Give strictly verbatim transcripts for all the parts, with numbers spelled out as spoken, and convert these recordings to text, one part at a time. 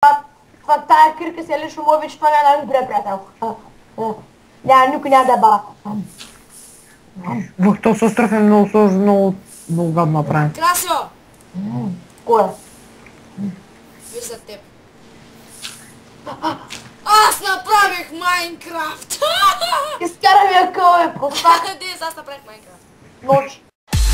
Това тая кирка си е лично мой вече, това не е най-добре, приятел. Няма, никой няма да е бара. Вах, този остров е много сложно, много, много гадно направен. Красио! Кой е? Виж за теб. Аз направих Майнкрафт! Изкара ми акъл, бе, простак. Дес, аз направих Майнкрафт. Ночи.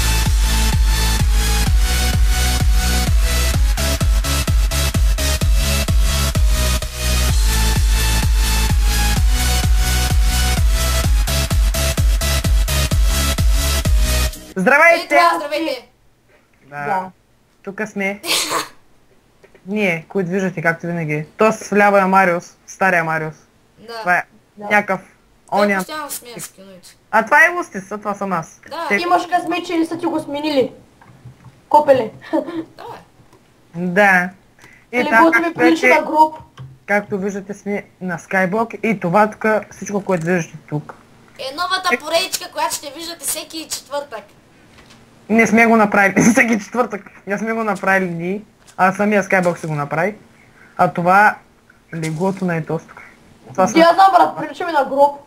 Здравейте! Ей, това, здравейте! Да. Тук сме. Ние, които виждате, както винаги. Тоест вляво е Мариус, стария Мариус. Да. Това е Да. някакъв Той оня. постоянно смея скиновете. А това е Устис, а това съм аз. Да. Те- Имаш късмет, че не са ти го сменили. Копеле. Да, Да. И Или така, гото ми както прилича на виждате, гроб. както виждате сме на Skyblock и това тук, всичко, което виждате тук. е новата поредичка, която ще виждате всеки четвъртък. Не сме го направили всеки четвъртък. Не сме го направили ние, а самия Skyblock се го направи. А това леглото на етос тук. Това са... Я знам, брат, прилича ми на гроб.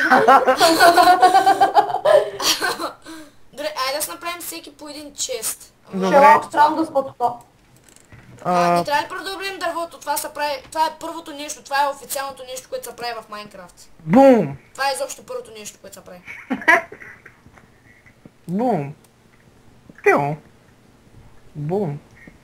Добре, айде да си направим всеки по един чест. Добре. Ще е малко странно да сме тук. А, А, не трябва ли първо да обрем дървото? Това, се прави, това е първото нещо, това е официалното нещо, което се прави в Майнкрафт. бум! Това е изобщо първото нещо, което се прави. Бум! Пио! Бум!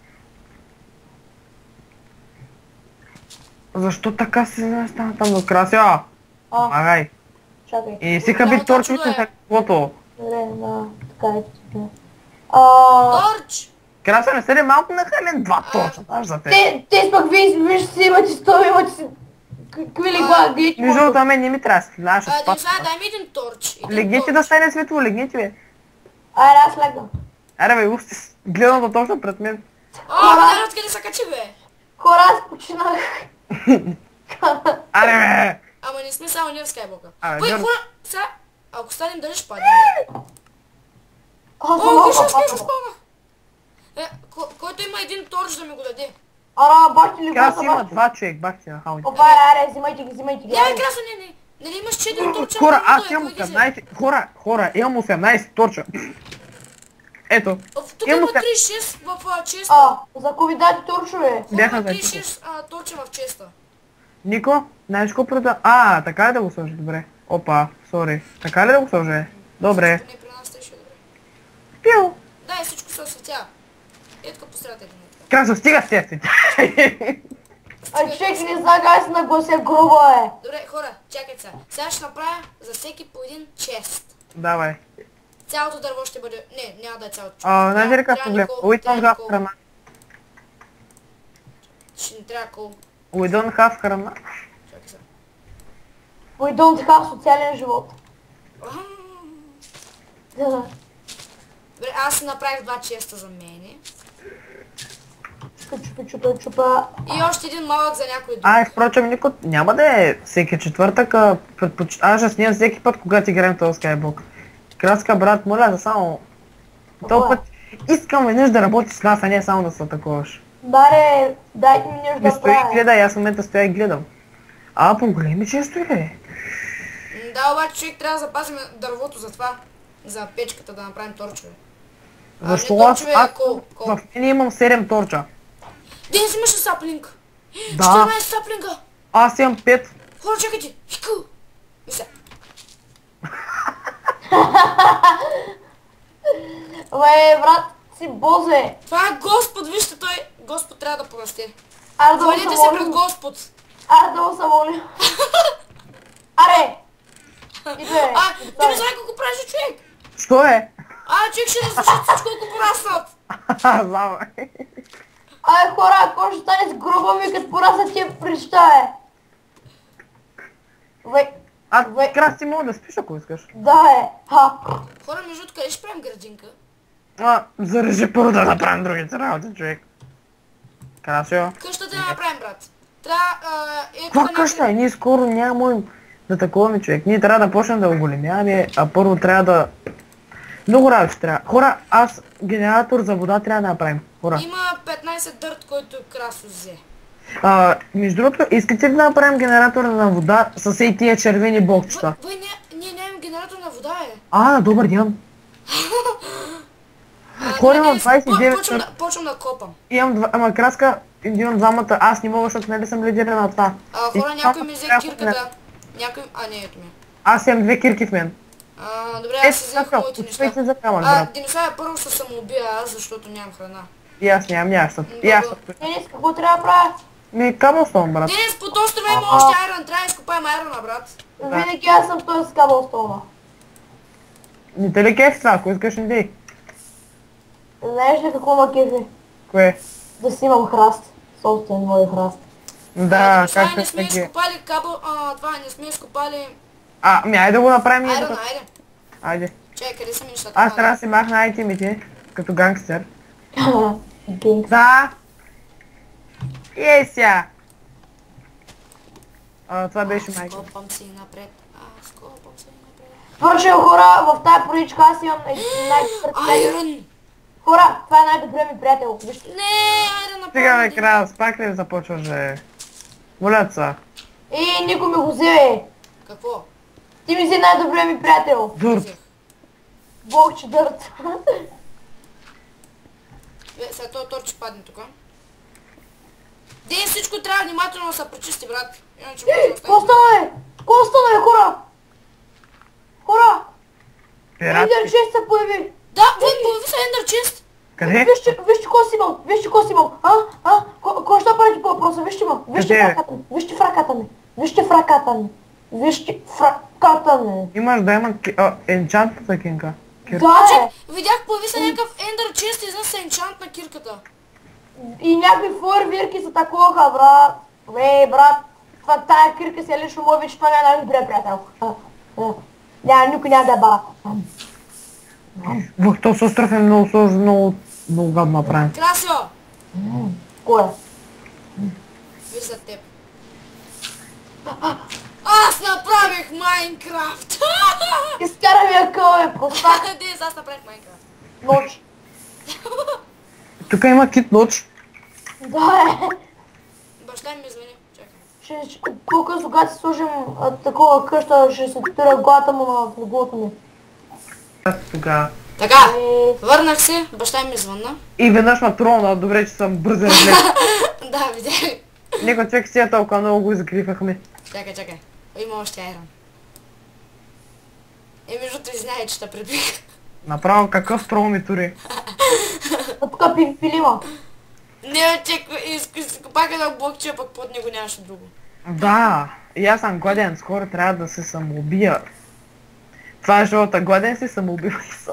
Защо така се стана там до Красио? А, Помагай! чакай. И си хаби Голямо торчите точно е. на каквото. Добре, да, така е. така. А, Торч! Красио, не се ли малко нахален два точа, знаеш за те. те, те пък виж, виж си имате сто, имате си... Какви легла, гледите Между другото, а мен не ми трябва да се знаеш от А, спад. Денисла, дай ми един торч. Един Легнете торч. да стане светло, легнете бе. Айде, аз легна. Аре бе, усти, гледам да точно пред мен. О, видя откъде се качи, бе. Хора, аз починах. Аре бе! Ама не сме само ние в Скайблока. Абе, Кой Джордж- хора? Сега, ако станем дали ще падне? Аз О, съм кой ще малко успее с папа. спълна? Е, ко- който има един торч да ми го даде. Ара, бахте ли Аз гласа, има бахте. два човек, бах ти на хаудите. Опа, аре, взимайте ги, взимайте ги. Няма аре. красо, не, не. Нали имаш четири торча? Хора, на аз дървото, имам е, кой ги взе? осемнайсет, хора, хора, имам осемнайсет торча. Ето, О, Тук имам има осем- трийсет и шест в а, честа. А, за кови дати торчове. Хора, бяха има за трийсет и шест а, торча в честа. Нико, знаеш какво прода... А, така ли да го сложи, добре. Опа, сори. Така ли да го сложи? Добре. Не при нас ще добре. Пиу. Да, и всичко се осветява. Е, тук посред един. Красо, стига с тези. А, човек не знае как се наглася грубо, е. Добре, хора, чакайте сега. Сега ще направя за всеки по един чест. Давай. Цялото дърво ще бъде... Не, няма да е цялото. А, знаеш ли Трябва- как трябва проблем? никол- We don't трябва have никол. храна. Ще ни трябва кол. We don't have храна. Чакай сега. We don't have социален живот. Аха. Да. Добре, аз си направих два честа за мене. Чупа, чупа, чупа, чупа. И още един малък за някой друг. Ай, впрочем, Нико, няма да е всеки четвъртък, а предпоч... аз ще снимам всеки път, когато играем този Skyblock. Краска, брат, моля да само... Този път искам веднъж да работиш с нас, а не само да се атакуваш. Даре, дайте ми нещо Не да стои и правя. гледай, аз в момента стоя и гледам. А, по-големи често ли бе? М, Да, обаче човек трябва да запазим дървото за това. За печката да направим торчове. А, Защо не аз, торчове, аз а кол, кол. в мен имам седем торча. Денис имаше саплинг. Да. четиринайсет саплинга. Аз имам пет. Хора, чакайте. Хику. Мисля. Бе, брат, си бозе. Това е Господ, вижте той. Господ трябва да прости. Аре да му Хвалите се се пред молим. Господ. Аре да му се молим. Аре! Иде, А, ти не знаеш колко правиш човек. Що е? А, човек ще разрушат всичко, ако пораснат. Знам. Ай, хора, ако ще стане с груба ми, като пораса тия прища, е. Вей, А, Ве- Краси, мога да спиш, ако искаш. да, е. Ха. Хора, между другото, къде ще правим градинка? А, зарежи първо да направим другите работи, човек. Красио. Къщата да направим, брат. Трябва, а, ето Каква да къща? Ние скоро няма да таковаме, човек. Ние трябва да почнем да го големяваме, а първо трябва да... Много работи трябва. Хора, аз генератор за вода трябва да направим. Хора. Има петнайсет дърт, който Красо взе. А, между другото, искате ли да направим генератор на вода с ей тия червени блокчета? Бе, ние, ние нямаме генератор на вода, е. А, добър ден. А, Хора, не, имам не, двайсет и девет почвам да, почвам да копам. Имам два, ама краска, имам двамата, аз не мога, защото не съм лидер на това. А, хора, И някой ми двамата взе трябва кирката. Някой... А, не, ето ми. Аз имам две кирки в мен. А, добре, Е, аз си взех така, моите отивайте неща. за камък, А, брат. Диносавър първо ще самоубия аз, защото нямам храна. И аз нямам, нямаш. И аз. Денис, какво трябва да правя? Ми, камълстон, брат. Денис, под острова има още айрон, трябва да изкопаем айрона, брат. Винаги аз съм той с кабелстома. Не те ли кефи това, ако искаш не дей? Знаеш ли какво ма кефи? Кое? Да си имам храст. Собствен мой храст. Да, Сега как не ще сме таки. изкопали кабел, а, това, не сме изкопали А, ми айде да го направим ние. айрон, тук. айде. Айде. Чай, къде са ми нещата? Аз трябва да си махна айтемите, като гангстер. Гейнг. Да! Еся! А, това беше майка. Скопам си напред, а, скопам си напред. Свършил хора, в тази поричка аз имам най-добър приятел. Айрон! Хора, това е най-добрият ми приятел. Вижте. Не, айрон Сега направи. ме крас, пак ли започваш, бе? Моля се. И никой ми го взе. Какво? Ти ми си най-добрият ми приятел. Дурт. Взех. Бог че дърт. Бе, сега този торч ще падне тук. Дей, всичко трябва внимателно да се пречисти, брат. Иначе може да Какво остане. стана, бе? Какво стана, бе, хора? Хора! Пират. Ендър чест се появи. Да, вон, появи се Ендър чест. Къде? Вижте, вижте какво си имал, вижте какво си имал. А, а, ко- кой ще прави по въпроса? Вижте ма, вижте Къде? в ръката ми, вижте в ръката ми, вижте в ръката ми, вижте в ръката ми. Имаш да има енчантната кинка. Кир. Да, е. Видях, появи се някакъв Ендър чест и изна се енчант на кирката. И някакви фойерверки са такова, брат. Ей, брат, това тая кирка си е лично мой, вече това не е най-добрият приятел. А, а. Няма, никой няма да е бара. Бух, този остров е много сложно, много, много гадно направен. Красио! Кой е? Виж за теб. Аз направих Майнкрафт! Изкара ми акъл, бе, простак, Дес, аз направих Майнкрафт. нощ. Тук има кит ноч. Да, е. Баща ми звъни. Чакай. Ще, ще, по-късно, когато си сложим а, такова къща, ще се тира главата му на леглото ми. Тогава. Така, Е, върнах се, баща ми звънна. И веднъж ма тролна, добре, че съм бързо разлез. Да, видях. Некои човек си толкова много го изгрифахме. Чакай, чакай. Има още айрон. Е, между другото, извиняй, че те прибих. Направо какъв трол ми тури. а тук пи, пилима. Не, че изкопах едно блокче, а пък под него нямаше друго. Да, и аз съм гладен, скоро трябва да се самоубия. Това е живота, гладен си, самоубивай се.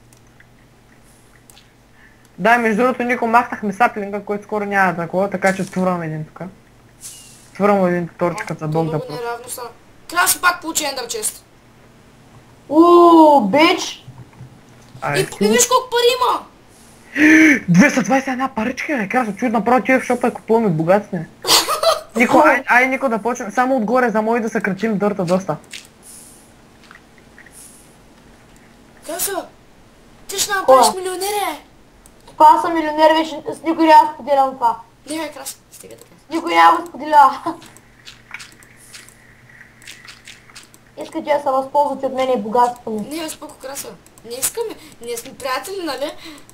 Да, между другото, никой махнахме саплинга, който скоро няма такова, така че твървам един тук. Твървам един торчка за Бог да Много пусне. неравно са. Краси пак получи Ендър чест. Ууу, бич. Ай, И, и виж колко пари има! двеста двайсет и една паричка, бе, красо, чуй направо тия в шопа и купуваме богатство. Нико, ай, ай, Нико да почнем, само отгоре за мой да съкратим дърта доста. Красо, ти ще направиш Кога? милионер, е! Това аз съм милионер, вече с никой няма да споделям това. Не, бе, Красо, стига така. Никой няма да споделя. Искате да се възползвате от мен и богатството ми. Не, бе, споко, Красо. Не искаме. Ние сме приятели, нали?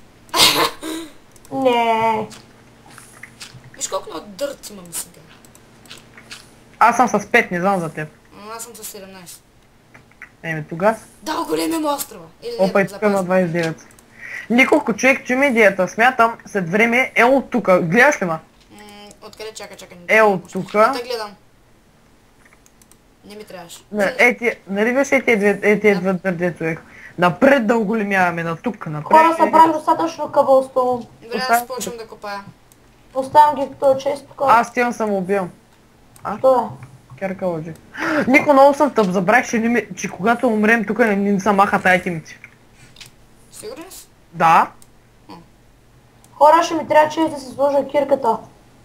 Не. Виж колко много дърт имаме сега. Аз съм с пет, не знам за теб. А, аз съм с седемнайсет. Еми тогас. Да, големим острова. Или Опа и не, тук на запази. двайсет и девет. Николко човек, чуми идеята, смятам, след време е от тука. Гледаш ли ма? М, Откъде чакай, чакай. не Е знам. от тука. Да гледам. Не ми трябваше. На- Е, ти, нали виж е тия две, е тия две дърдето ех. Напред да оголемяваме, на тук, напред. Хора събрах достатъчно кабелстоун. Добре, аз почвам да копая. Оставям ги като чест тук. Аз тям съм убил. Що е? Керка лъжи. Нико, много съм тъп, забрах, че, не ми, че когато умрем тук не, не са махат айтемите. Сигурен си? Да. Хора, ще ми трябва чест да си сложа кирката.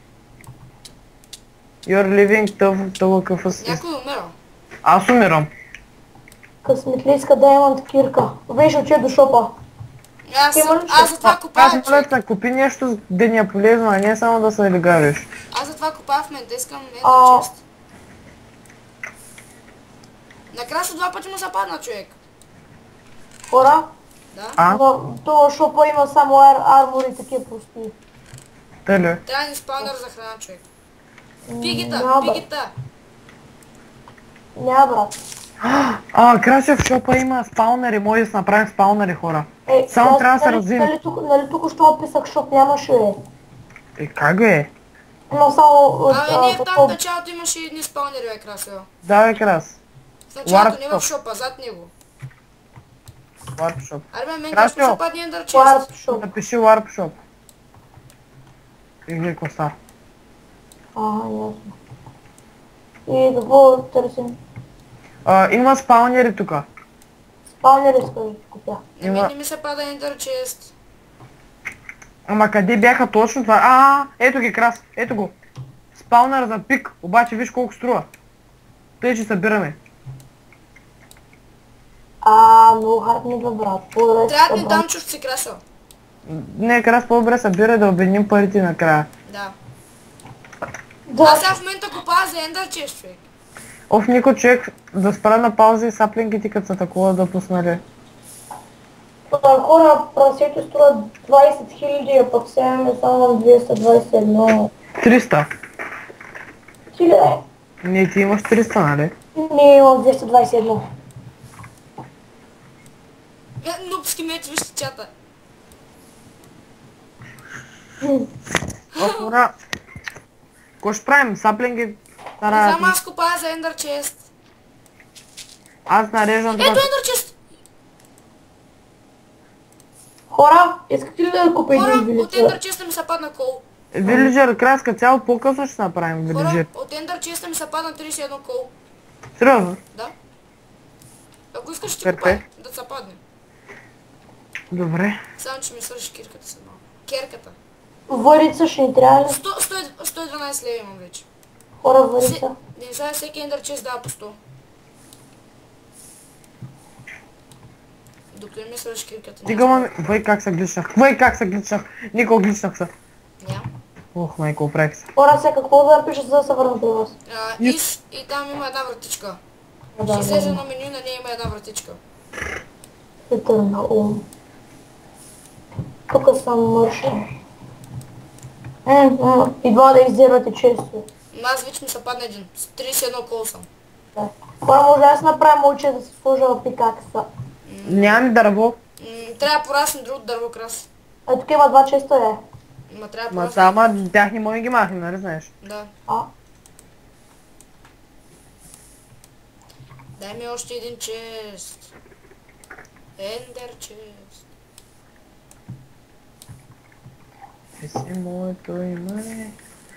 You're living tough, tough as... Някой е умирал. Аз умирам. Късметлийска Diamond кирка. Беше отче до шопа. Аз, Ти съм- можеш аз за това Аз копая, моля човек. да купи нещо да ни е полезно, а не само да се легариш. Аз за затова копая в момента, искам А. една чест. Накрая два пъти му западна, човек. Хора, Да? А? но то шопа има само ар, армор и такива прости. Теле. Трябва ни спаунър за храна, човек. Няма, Пигита, брат. пигита. Няма, брат. А, краше в шопа има спаунери, може да си направим спаунери, хора. Е, Само нали- трябва да се нали- развием. Нали тук, нали тук що описах шоп нямаше, бе. Е, как е? Но само от... Абе, ние там в такова- началото имаше едни спаунери, бе, Красио. Да, бе, крас. В началото, не Warp в шопа, зад него. Warp shop. Аре, бе, мен Красио. как му западне ендър чест. Warp shop. Напиши Warp shop. И гледай какво става. Ага, ясно. И какво търсим? А, има спаунери тука. Спаунери искаш да купя. На мен не ми се пада ендър чест. Ама къде бяха точно това? А, ето ги, крас. Ето го. Спаунер за пик. Обаче виж колко струва. Тъй, че събираме. А, много хард ми да, брат. По-добре Трябва да си ни брат. дам чувстве, Красио. Не, крас по-добре събира да обединим парите накрая. Да. Да, Аз сега в момента купая за ендър чест, човек. Оф, Нико, човек, да спра на пауза и саплинките като са такова да пуснали. а, хора, прасето струва двайсет хиляди, а пък сега имаме само двеста двайсет и едно. триста. Хиляди. Не, ти имаш триста, нали? Не, имам двеста двайсет и едно. Е, нупски меч, вижте чата. Оф, ура. Какво ще правим? Саплинги? Не Тара... знам, аз купая за ендър чест. Аз нареждам Ето това. ендър чест! Хора, искате ли да купя Хора, един от билет? ендър честа ми се падна кол. Вилиджер, краска цяло по-късно ще направим Хора, вилиджер. от ендър честа ми се падна трийсет и едно кол. Сериозно? Да. Ако искаш ще ти Перфе. купай, да се падне. Добре. Само, че ми свърши кирката се малко. Керката. Варица ще ни трябва ли? сто, сто, сто и дванайсет лева имам вече. Хора, Се, варица. не знае, всеки ендър чест дава по сто. Докато не ми свърши кирката. не Стига, знам. ма... Вай как се гличнах. Вай как се гличнах. Нико гличнах се. Ням. Ох, майко, опрех се. Хора, сега какво да напиша, за да се върна при вас? А, из, и там има една вратичка. А, Ще да, излезе да, на меню, на нея има една вратичка. Питър на ум. Тук съм мършен. М, м, идва да издирвате често. Но аз вече ми се падна един. С трийсет и едно кол съм. Да. Хора, може да аз направя момче да се служа пикакса. Нямам дърво. М, трябва да порасне друго дърво крас. А тук има два честа, е. Ма трябва да Ма порасне. сама тях не може да ги махнем, нали знаеш? Да. А, Дай ми още един чест. Ендер чест. Ти си моето име.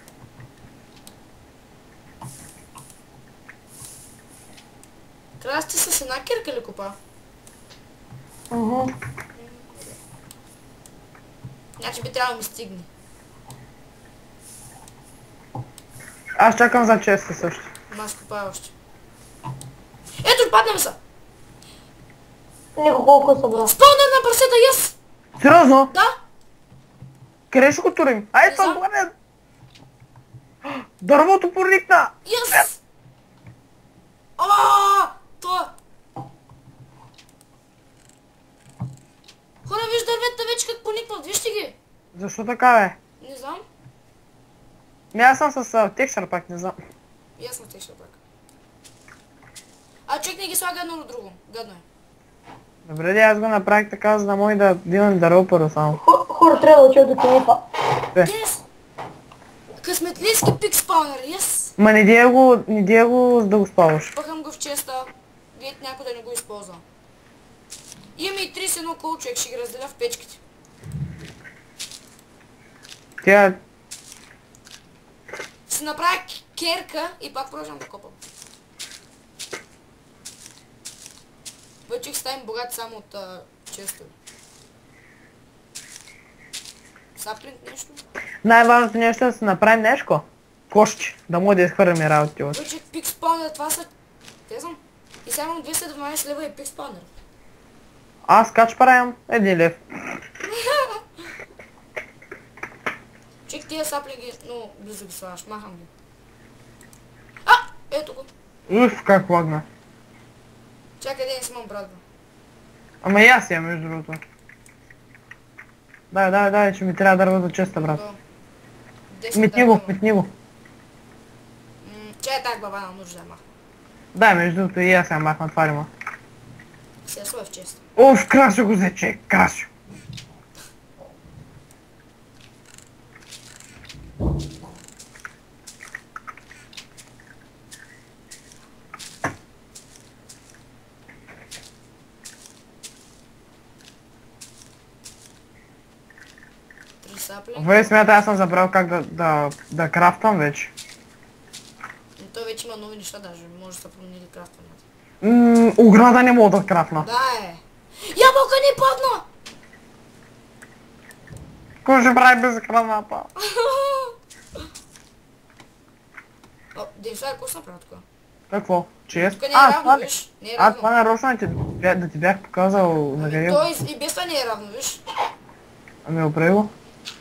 Крас ти с една кирка ли купа? мгм. Значи би трябвало да ми стигне. Аз чакам за честа също. Ама аз купая още. Ето, падна ми са! Нико колко събра. Спаунър на прасета, yes! Сериозно? Да! Къде ще го турим? Ай, Не това знам. гладен! Дървото проникна! Yes! Ааа! Това! Хора, виж дървета вече как поникват, вижте ги! Защо така, бе? Не знам. Не, аз съм с текстър пак, не знам. Ясно те ще пак. А човек не ги слага едно на друго. Гадно е. Добре, де, аз го направих така, за да може да имам дърво първо само. Хо- Хора, трябва да отида до кенефа. Е. Yes! Късметлийски пик спаунер, yes! Ма не дия го, не дия го, за да го спаваш. Пъхам го в честа. Гледайте някой да не го използва. Имаме и трийсет и едно кол, човек, ще ги разделя в печките. Тя... Ще направя к- керка и пак продължам да копам. Вече ставим богат само от а, честове. Саплинг нещо. Най-важното нещо е да си направим нещо. Кошче, да може да изхвърляме работи от. Вече пик спаунер, това са... Те знам. И сега имам двеста и дванайсет лева и пик спаунер. Аз кач правям един лев. Чек тия сапли ги, много близо ги слагаш, махам ги. А, ето го. Уф, как лагна. Чакай, един си имам брат, бе. Ама и аз я, между другото. Дай, дай, дай, че ми трябва дърво за честа, брат. До. десет Метни го, дърва имам. метни го. М, Чай, так баба на нужда да махна. Дай, между другото и аз я махна, това ли ма. Се слой в чест. Уф, красо го взе, красо. Три сапли. Вие смята, аз съм забрал как да, да, да крафтвам вече. Но той вече има нови неща даже, може да са променили крафтването. Ммм, ограда не мога да крафтна. Да е. Ябълка ни падна! Кой ще прави без храната? О, Денисла, какво съм правил тук? Какво? Чест? Тук не е А, равно, това ли? виж? Не е А, равно. това нарочно да ти, бя- да ти бях показал на къде. Той и без това не е равно, виж? Ами опре го.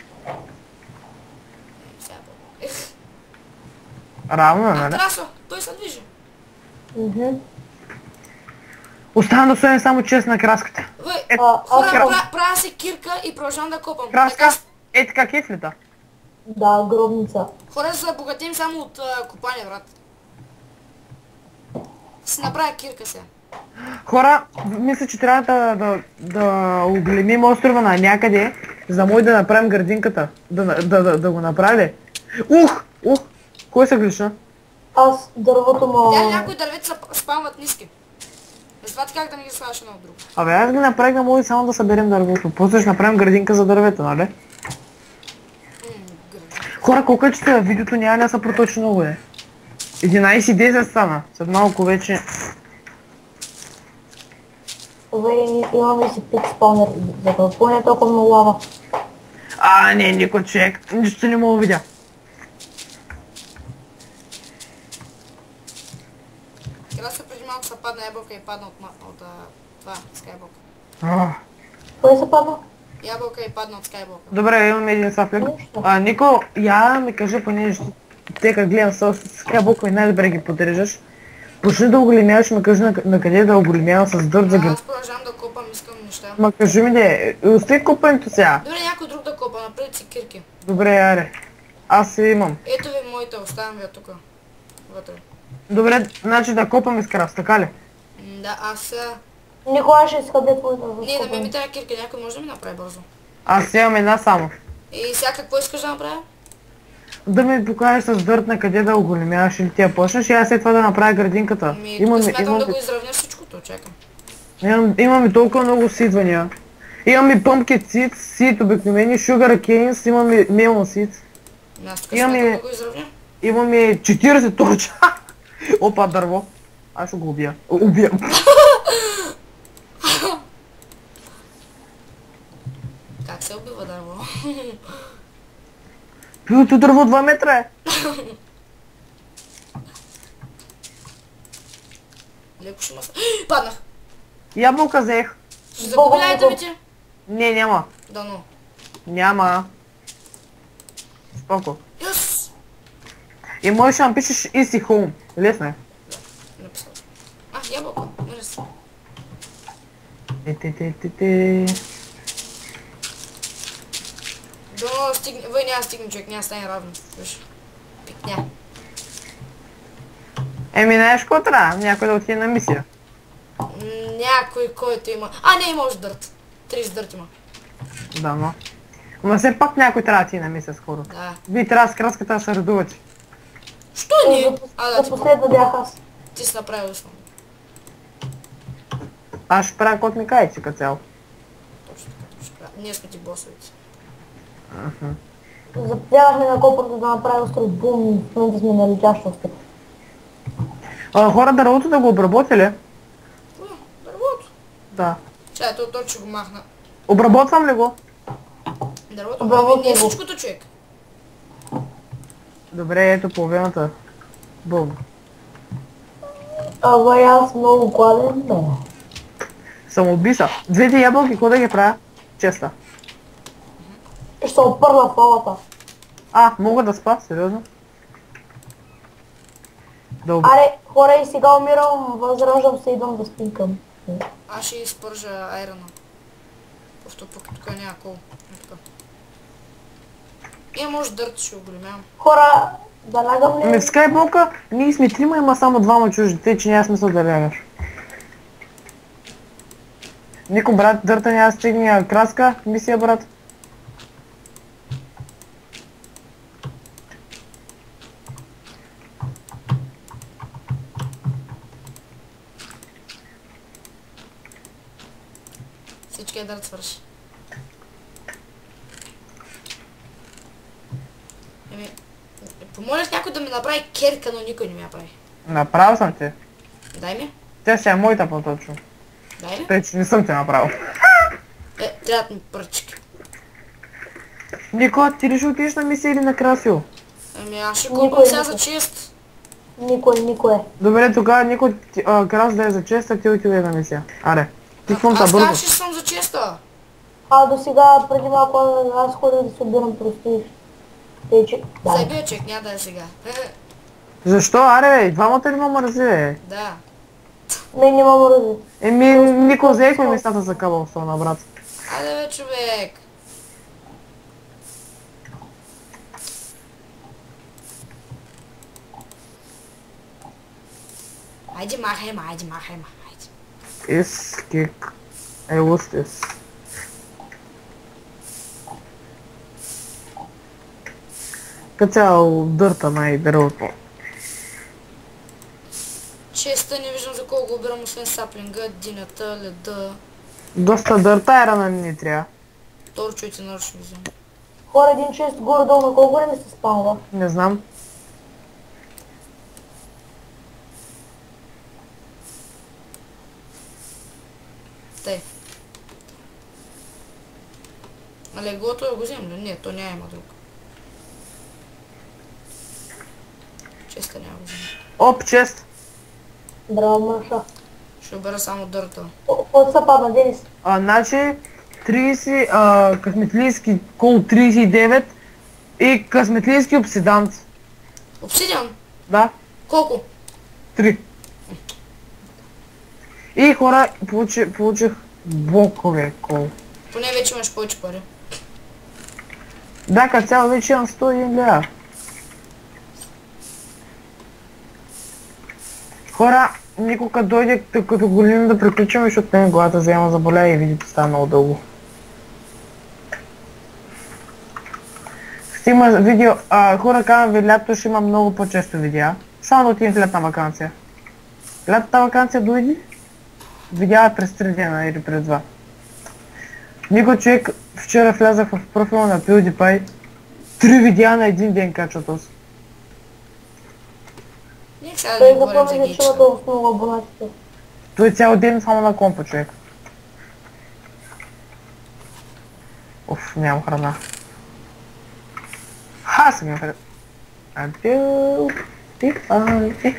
Сега е. Равно е, А, нали? трасо, той се движи. Мгм. Остана да стоим само чест на краската. Вай, Е, А, хора, аз кра- пра- правя се кирка и продължавам да копам. краска, Така, с- е така кефлита. Да, гробница. хора се забогатим само от а, копане, брат. Си направя кирка сега. Хора, мисля, че трябва да, да, да оглемим острова на някъде, за да може да направим градинката. Да, да, да, да го направи. Ух! Ух! Кой се глична? Аз дървото му... Тя някои дървета са спамват ниски. Затова ти как да не ги слагаш едно от друго. Абе, аз ги направих да може само да съберем дървото. После ще направим градинка за дървета, нали? М, гръм. Хора, колко е, че това видеото няма да се проточи много, е. единайсет и десет стана. След малко вече... Добре, имаме си пик спаунер, за да поне толкова много лава. А, не, никой човек. Нищо не мога да видя. Краса преди малко се падна ябълка и падна от, ма- от а, това, скайблок. А, Кой се падна? Ябълка и падна от скайблока. добре, имаме един сафлик. Нищо. А, Нико, я ми кажи, понеже те как гледам с скайблока и най-добре ги подреждаш. Почни да оголемяваш, ме кажи на, на къде да оголемявам с дърт за А, град. аз продължавам да копам, искам неща. Ма кажи ми де, остави купането сега. Добре, някой друг да копа, напред си кирки. Добре, аре. Аз си имам. Ето ви моите, оставям ви я тук. Вътре. Добре, значи да копам изкрас, така ли? М, Да, аз... а, Никога ще изхъде твоята Не, да ме ми трябва кирка, някой може да ми направи бързо. Аз имам една само. И сега какво искаш да направя? Да ми покажеш с дърт на къде да оголемяваш или ти я почнеш и аз след това да направя градинката. Ми, Имаме, смятам имаме, да го изравня всичкото, чакай. имам, имаме толкова много сидвания. Имаме pumpkin seeds, seed обикновени, sugar canes, имаме melon seeds. Ами Аз тук Имаме- смятам да го изравня. Имаме четирийсет точа. Опа, дърво. Аз ще го убия. О, убия. Как се убива дърво? Пилото дърво два метра е. Леко ще ма са... Паднах! Ябълка взех. Ще загуби лайтовете? Не, няма. Дано. Няма. Споко. Юс! И можеш да напишеш easy home. Лесно е. Написал. А, ябълка. Мърз се. Те-те-те-те-те. Дано стигне... Вай няма стигне човек, няма стане равно. Виж. Пикня. Еми, знаеш какво трябва? Някой да отиде на мисия. М, Някой, който има... А, не, има още дърт. трийсет дърт има. Да, но. Ама все пак някой трябва да отиде на мисия скоро. Да. Вие трябва с краската да се редувате. Що не? За, А, да, за ти, последно бях аз. ти си направил устно. Аз ще правя код ми кайци като цяло. Точно така, точно така. Ние сме ти босовици. Запрягахме на копърта да направи остров бум и в момента сме на летящ остров. А, хора, дървото да го обработи ли? О, дървото. Да. Чай, то, то ще го махна. Обработвам ли го? Дървото, Обработвай ами не е го. всичкото, човек. Добре, ето половината. Бум. Ама и аз много гладен, бе. Самоубийца. Двете ябълки, какво да ги правя? Честа. Ще се опърна в лавата. А, мога да спа, сериозно? Добре. Аре, хора, и сега умирам, възраждам се, идвам да спинкам. Аз ще изпържа айрона. Просто пък тук няма кол. И може дърт ще оголемявам. Хора, да лягам ли? Ами в скайблока ние сме трима, има само двама чужди, тъй че няма смисъл да лягаш. Нико, брат, дърта няма стигне краска, мисия, брат. Всички е дърт свърши. Еми, помолих някой да ми направи керка, но никой не ми я прави. Направил съм те. Дай ми. Тя ще е моята по-точно. Дай ми. Тъй, че не съм те направил. Е, трябват ми пръчки. Нико, ти ли ще отидеш на мисия или на Красио? Ами аз ще Никой, купам сега никой. за чест. Никой, никой. Добре, тогава Нико, ти- а, Крас да е за чест, а ти отиде на мисия. Аре, ти какво Аз бързо? казах, че съм за честа. А до сега, преди малко, аз ходя да се обирам прости. Тъй, че... Да. Забия чек, няма да е сега. Защо? Аре, бе, двамата ли ма мързи, бе? Да. Мен няма мързи. Еми, Нико, взехме местата за кабелстона, брат. Айде бе, човек. Айде махай, ма, айде махай, ма, айде. Is kick. Е, what's this? Като цяло дърта най-дървото. Честа не виждам за колко го обирам, освен саплинга, динята, леда. Доста дърта е рана ни трябва. Торчовете нарочно взема. Хора, един чест горе-долу на колко време се спалва? Не знам. Тъй. А леглото го взем ли? Не, то няма има друг. Честа няма го взема. Оп, чест. Браво, Маша. Ще обера само дърта. От са падна, Денис. А, значи, тридесет, а, късметлийски кол тридесет и девет и късметлийски обсидант. Обсидиан? Да, Колко? три. И хора, получи, получих блокове кол. Поне вече имаш повече пари. Да, като цяло вече имам сто и един лева. Хора, Нико като дойде, като голим да приключим, защото мен главата взема заболя и видите става много дълго. Ще има видео, а, хора казвам ви, лято ще има много по-често видеа. Само да отидем в лятна вакансия. Лятната вакансия дойде, видеа през три дена или през два. Нико, човек, вчера влязах в профила на PewDiePie, три видеа на един ден качва този. Не сега да Той не говорим за запомни, че гейчета. има толкова много абонатите. Той е цял ден само на компа, човек. Оф, нямам храна. Ха, сега храна. Адю, ти палите.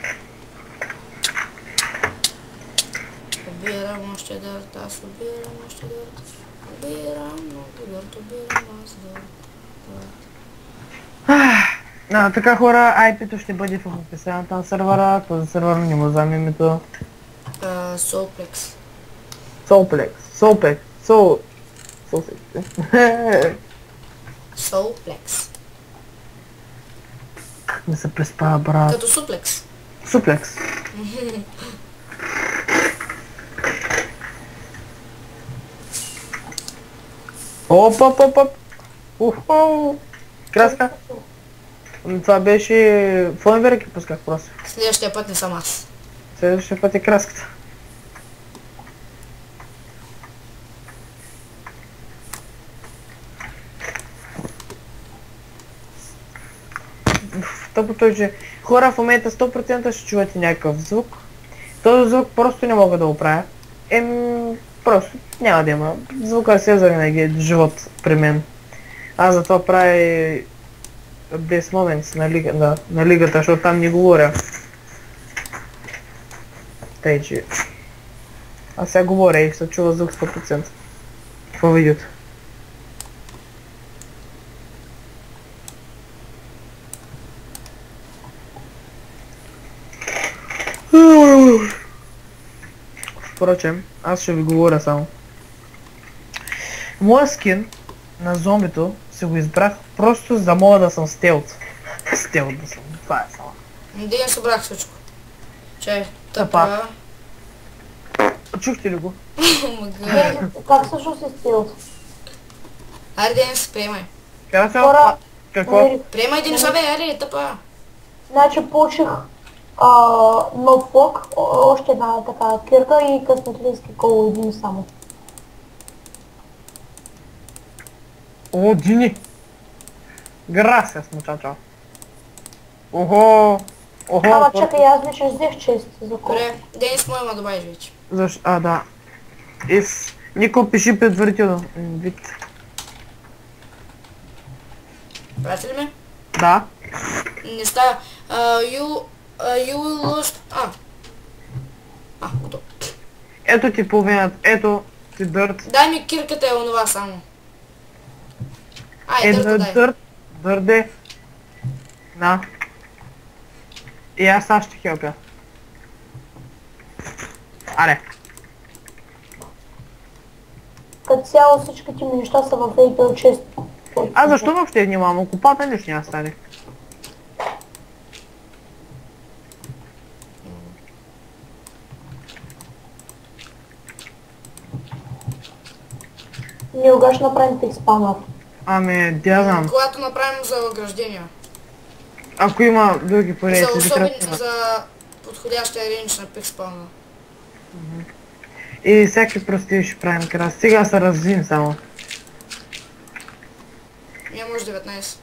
Обирам още дърт, аз обирам още дърт. Обирам много дърт, обирам аз дърт. А, така хора, ай пи-то ще бъде в описанието на сервера. Този сервер не му знам името. Uh, Soulplex. Soulplex. Soulplex. Soul... Soulplex. Soulplex. Не се преспава, брат. Като Suplex. Suplex. Оп, оп, оп, оп. Уху. Краска. Това беше... Фойнберг и пусках просто. Следващия път не съм аз. Следващия път е краската. Тъпото е, че хора в момента сто процента ще чувате някакъв звук. Този звук просто не мога да го правя. Ем, просто няма да има. Звука се завинаги е живот при мен. Аз затова правя и Best Moments на, лига, да, на лигата, защото там не говоря. Тъй, че... Аз сега говоря и се чува звук сто процента. Това видеото. Впрочем, аз ще ви говоря само. Моя скин на зомбито си го избрах просто за да мога да съм стелт. Стелт да съм, това е само. Ден събрах всичко. Чай, Тъпа. тъпа. Чухте ли го? Е, как всъщност е стилът? Айде, Денис, приемай. Каза се, Хора, а, какво? намерих. Приемай, Дениса, бе, айде, тъпа. Значи получих а, нов лук, о- още една така кирка и късметлийски кол един само. О, Дини! Грасиас, мучачо. Охо! Охо! Ама какво- чакай, аз вече взех чест за кол. Добре, Денис, му има добавиш вече. Защо? А, да. Ис... Нико пиши предварително. М, Вид. Прати ли ме? Да. Не става. Uh, you, uh, you will lose... А. А, готово. Ето ти половината. Ето ти дърт. Дай ми кирката е онова само. Ай, Ето дърта дай. дърт. Дърде. На. И аз сега ще хелпя. Аре. Като цяло всичките ми неща са в Apple чест. А защо въобще внимавам? Копата ли ще няма стане? Ние кога ще направим пик спамър? Ами, да знам. Когато направим за ограждения. Ако има други пари, За ще ви особен, трябва. за подходящия рейндж на пик спавна. И всякакви прости ще правим крас. Сега се развим само. Ние може деветнайсет.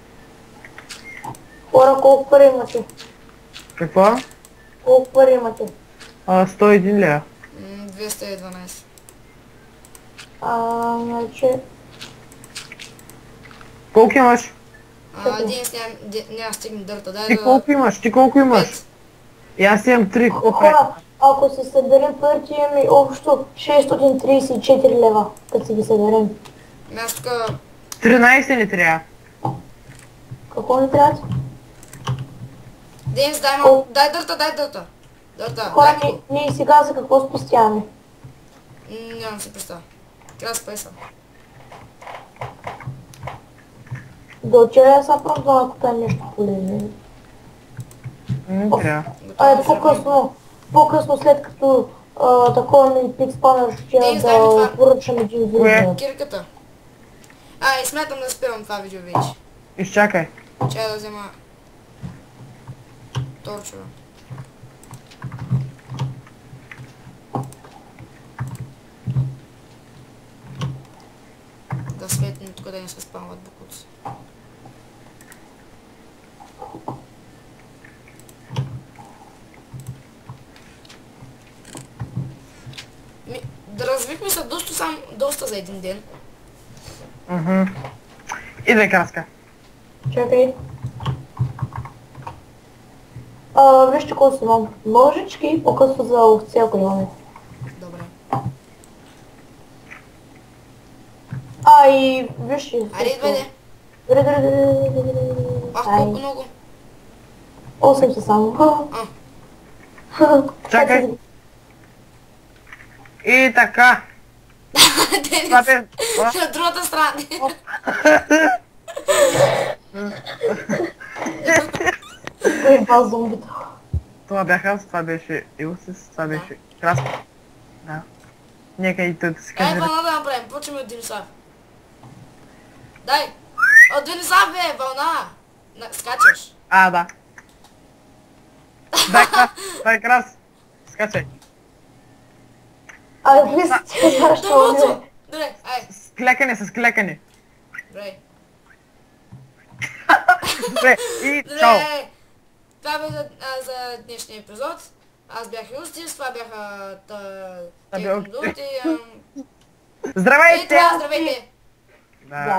Хора, колко пари имате? Какво? Колко пари имате? А, сто и един лева. М, двеста и дванайсет. А, значи... Колко имаш? А, Денис няма, де- няма стигне дърта. Дай Ти да... колко имаш? Ти колко имаш? Пет. И аз имам три. Какво прави? Хора, ако се съберем парите имаме общо шестстотин трийсет и четири лева, като си ги съберем. Ами аз тук... тринайсет ни трябва. Какво ни трябва? Денис, дай, ма... Колко? дай дърта, дай дърта. Дърта, Хора, дай ние, го. ние сега за какво спестяваме? М, Нямам си представа. Трябва да спайса. Да отчеля сега просто да накупя нещо полезно. Не трябва. Айде по-късно, по-късно след като а, такова ми пик спамер ще Денис, дай ми да това. поръчам един Кое? видео. Кирката. А, и смятам да спирам това видео вече. Изчакай. Чай да взема... Торчове. Да светне тук да не се спамват букуци. Ми, да развихме се доста, сам, доста за един ден. Мгм. Идей, краска. Чакай. А, вижте какво си имам. Ножички и по-късно за овце, ако имаме. Добре. А, и вижте. Айде, идвай де. Дре, дре, дре, дре, дре, дре. Ах, Ай, колко много. осем са само. А. Чакай. И така. Това Денис, бе... А? на другата страна. Кой е това зомбито? Това бях аз, това беше Илсис, това беше краска. Да. Нека и той да си Ай, каже. вълна да направим. Почваме от Динисав. Дай. От Динисав, бе, вълна. На, скачаш. А, да. Дай крас, дай крас. Скачай. Ай, вижте, защо Дървото. не? Добре, ай. С клекане, с клекане. Добре. Добре, и чао. Добре. Това бе за, а, за днешния епизод. Аз бях Юстис, това бяха Това бях- тези и... Здравейте! Е, това, здравейте! Да.